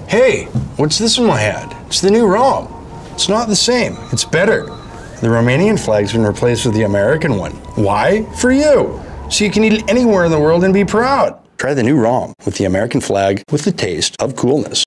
Hey, what's this one I had? It's the new ROM. It's not the same, it's better. The Romanian flag's been replaced with the American one. Why? For you. So you can eat it anywhere in the world and be proud. Try the new ROM with the American flag with the taste of coolness.